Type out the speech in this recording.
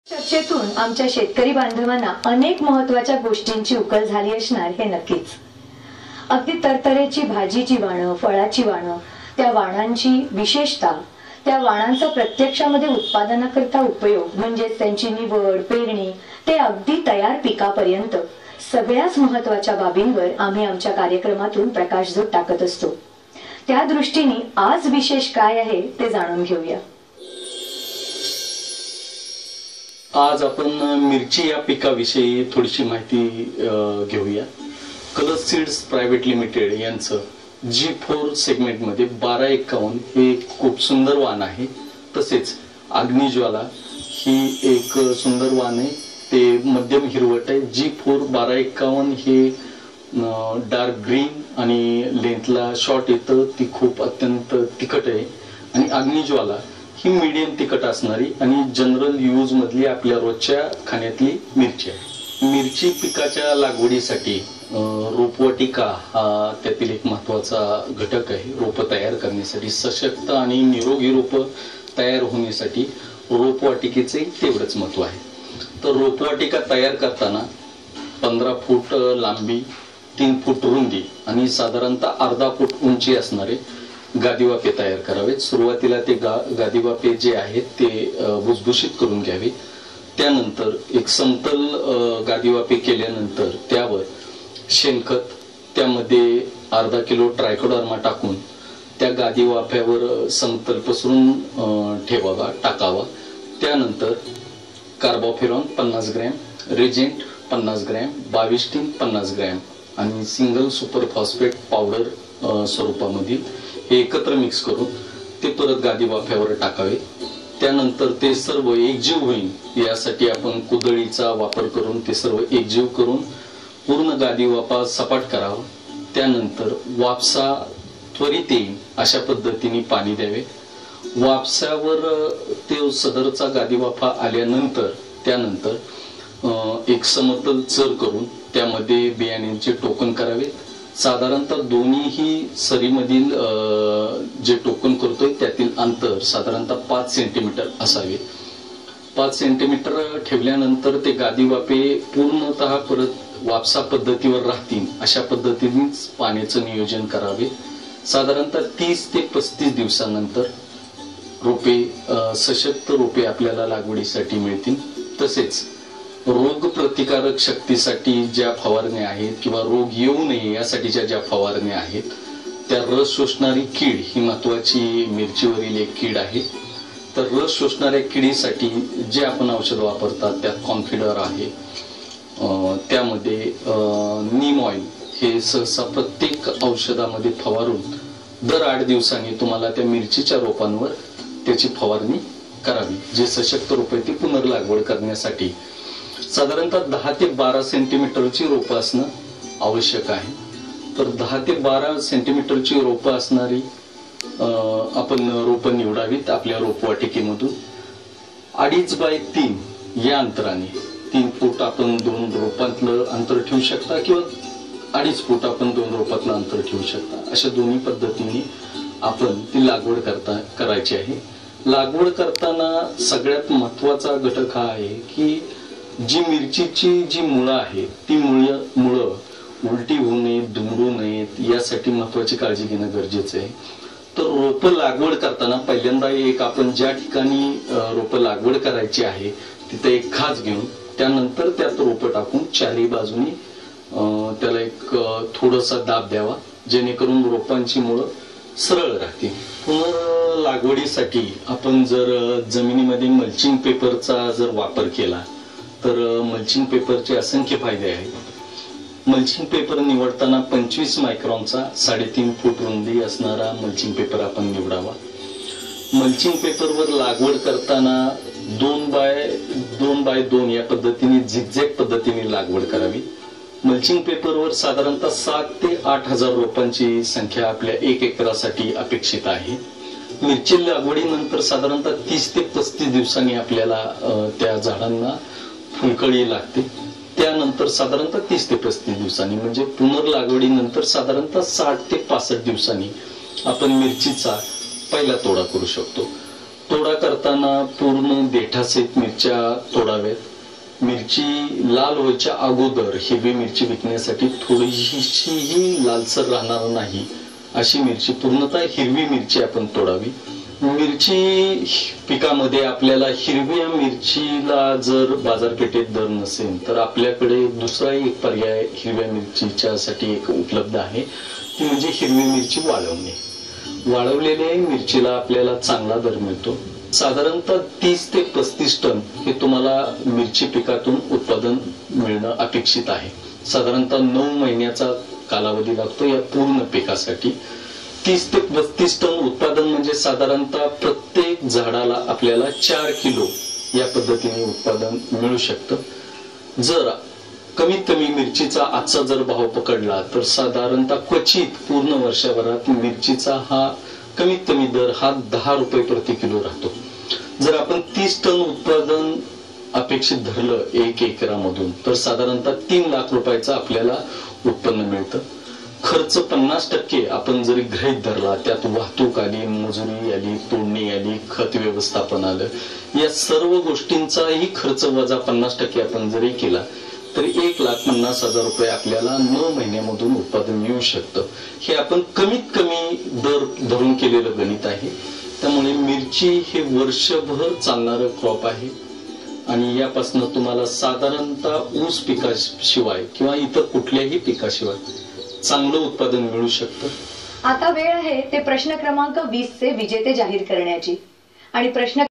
चर्चेतून आमच्या शेतकरी बांधवांना अनेक महत्त्वाच्या गोष्टींची उकल झाली असणार हे नक्कीच। अगदी तरतरेची भाजीची वाणं, फळाची वाणं, त्या वाणांची विशेषता, त्या वाणांचा प्रत्यक्षामध्ये उत्पादनाकरता उपयोग म्हणजे त्यांची निवड, पेरणी ते अगदी तयार पिकापर्यंत सगळ्याच महत्त्वाच्या बाबींवर आम्ही आमच्या कार्यक्रमातून प्रकाशझोत टाकत असतो। त्या दृष्टीने आज विशेष काय आहे ते जाणून घेऊया। आज आपण मिरची या पिकाविषयी थोडीशी माहिती घेऊया। कलश सीड्स प्रायव्हेट लिमिटेड यांचं G4 सेगमेंट मध्ये 1251 हे खूप सुंदर वाण आहे। तसेच अग्निज्वाला ही एक सुंदर वाण आहे, ते मध्यम हिरवट आहे। G4 1251 हे डार्क ग्रीन आणि लेंथला शॉर्ट येतं, ती खूप अत्यंत तिखट आहे। आणि अग्निज्वाला ही मीडियम तिखट असणारी आणि जनरल यूज मधली आपल्या रोजच्या खाण्यातली मिरची आहे। मिरची पिकाच्या लागवडीसाठी रोपवाटिका हा त्यातील एक महत्त्वाचा घटक आहे। रोप तयार करण्यासाठी सशक्त आणि निरोगी रोप तयार होण्यासाठी रोपवाटिकेचे तेवढंच महत्त्व आहे। तर रोपवाटिका तयार करताना 15 फूट लांबी, 3 फूट रुंदी आणि साधारणतः अर्धा फूट उंची असणारे गादीवाफे तयार करावेत। सुरुवातीला ते गादीवाफे जे आहेत ते भुसभुशीत करून घ्यावे। त्यानंतर एक समतल गादीवाफे केल्यानंतर त्यावर शेणखत, त्यामध्ये अर्धा किलो ट्रायकोडर्मा टाकून त्या गादीवाफ्यावर समतल पसरून टाकावा। त्यानंतर carbofuran 50 gram, Regent 50 gram, 22 50 gram आणि सिंगल सुपर फॉस्फेट पावडर स्वरूपामध्ये हे एकत्र मिक्स करून ते परत गादी वाफ्यावर टाकावे। त्यानंतर ते सर्व एकजीव होईल यासाठी आपण कुदळीचा वापर करून ते सर्व एकजीव करून पूर्ण गादी वाफा सपाट करावा। त्यानंतर वापसा त्वरित येईल अशा पद्धतीने पाणी द्यावे। वापसावर ते सदरचा गादी वाफा आल्यानंतर त्यानंतर एक समतल चर करून त्यामध्ये बियाण्यांचे टोकन करावे। साधारणतः दोन्हीही सरीमधील जे टोकन करतोय त्यातील अंतर साधारणतः 5 सेंटीमीटर असावे। 5 सेंटीमीटर ठेवल्यानंतर ते गादी वाफे पूर्णतः परत वापसा पद्धतीवर राहतील अशा पद्धतीनेच पाण्याचं नियोजन करावे। साधारणतः 30 ते 35 दिवसानंतर रोपे सशक्त रोपे आपल्याला लागवडीसाठी मिळतील। तसेच रोग प्रतिकारक शक्तीसाठी ज्या फवारण्या आहेत किंवा रोग येऊ नये यासाठीच्या ज्या फवारण्या आहेत त्या रस शोषणारी कीड ही महत्वाची मिरचीवरील एक कीड आहे। तर रस शोषणाऱ्या किडीसाठी जे आपण औषध वापरतात त्यात कॉन्फिडर आहे, त्यामध्ये नीम ऑइल हे सहसा प्रत्येक औषधामध्ये फवारून दर 8 दिवसांनी तुम्हाला त्या मिरचीच्या रोपांवर त्याची फवारणी करावी। जे सशक्त रोपे ती पुनर्लागवड करण्यासाठी साधारणतः 10 ते 12 सेंटीमीटरची रोपं असणं आवश्यक आहे। तर 10 ते 12 सेंटीमीटरची रोपं असणारी आपण रोपं निवडावीत आपल्या रोपवाटिकेमधून। 2.5 बाय 3 या अंतराने 3 फूट आपण 2 रोपांतलं अंतर ठेवू शकता किंवा 2.5 फूट आपण 2 रोपांतलं अंतर ठेवू शकता। अशा दोन्ही पद्धतीने आपण ती लागवड करायची आहे। लागवड करताना सगळ्यात महत्त्वाचा घटक हा आहे की जी मिरचीची जी मुळं आहेत ती मुळं उलटी होऊ नयेत, दुमडू नयेत यासाठी महत्त्वाची काळजी घेणं गरजेचं आहे। तर रोपं लागवड करताना पहिल्यांदा एक आपण ज्या ठिकाणी रोपं लागवड करायची आहे तिथे एक खाच घेऊन त्यानंतर त्यात रोपं टाकून चारही बाजूनी त्याला एक थोडासा दाब द्यावा, जेणेकरून रोपांची मुळं सरळ राहतील। पुनर्लागवडीसाठी आपण जर जमिनीमध्ये मल्चिंग पेपरचा जर वापर केला तर मल्चिंग पेपरचे असंख्य फायदे आहेत। मल्चिंग पेपर निवडताना 25 मायक्रॉनचा 3.5 फूट रुंदी असणारा मल्चिंग पेपर आपण निवडावा। मल्चिंग पेपरवर लागवड करताना 2 बाय 2 या पद्धतीने झिगझॅग पद्धतीने लागवड करावी। मल्चिंग पेपरवर साधारणतः 7 ते 8 हजार रोपांची संख्या आपल्या 1 एकरासाठी अपेक्षित आहे। मिरची लागवडीनंतर साधारणतः 30 ते 35 दिवसांनी आपल्याला त्या झाडांना फुलकळी लागते। त्यानंतर साधारणतः 30 ते 35 दिवसांनी म्हणजे पुनर्लागवडीनंतर साधारणतः 60 ते 65 दिवसांनी आपण मिरचीचा पहिला तोडा करू शकतो। तोडा करताना पूर्ण देठासहित मिरच्या तोडाव्यात. मिरची लाल व्हायच्या अगोदर हिरवी मिरची विकण्यासाठी थोडीशीही लालसर राहणार नाही अशी मिरची, पूर्णतः हिरवी मिरची आपण तोडावी. मिरची पिकामध्ये आपल्याला हिरव्या मिरचीला जर बाजारपेठेत दर नसेल तर आपल्याकडे दुसरा एक पर्याय हिरव्या मिरचीच्या साठी एक उपलब्ध आहे, ती म्हणजे हिरवी मिरची वाळवणे. वाळवलेल्या मिरचीला आपल्याला चांगला दर मिळतो. साधारणतः 30 ते 35 टन हे तुम्हाला मिरची पिकातून उत्पादन मिळणं अपेक्षित आहे. साधारणतः 9 महिन्याचा कालावधी लागतो या पूर्ण पिकासाठी. 30 ते 35 टन उत्पादन म्हणजे साधारणतः प्रत्येक झाडाला आपल्याला 4 किलो या पद्धतीने उत्पादन मिळू शकतं. जर कमीत कमी मिरचीचा आजचा जर भाव पकडला तर साधारणतः क्वचित पूर्ण वर्षभरात मिरचीचा हा कमीत कमी दर हा 10 रुपये प्रति किलो राहतो. जर आपण 30 टन उत्पादन अपेक्षित धरलं 1 एकरामधून तर साधारणतः 3 लाख रुपयाचं आपल्याला उत्पन्न मिळतं. खर्च 50% आपण जरी गृहीत धरला, त्यात वाहतूक आली, मजुरी आली, तोडणी आली, खत व्यवस्थापन आलं, या सर्व गोष्टींचाही खर्च वजा 50% आपण जरी केला तर 1,50,000 रुपये आपल्याला 9 महिन्यामधून उत्पादन मिळू शकतं. हे आपण कमीत कमी दर धरून केलेलं गणित आहे. त्यामुळे मिरची हे वर्षभर चालणारं क्रॉप आहे आणि यापासून तुम्हाला साधारणतः ऊस पिकाशिवाय किंवा इतर कुठल्याही पिकाशिवाय चांगलं उत्पादन मिळू शकतं. आता वेळ आहे ते प्रश्न क्रमांक 20 चे विजेते जाहीर करण्याची. आणि प्रश्न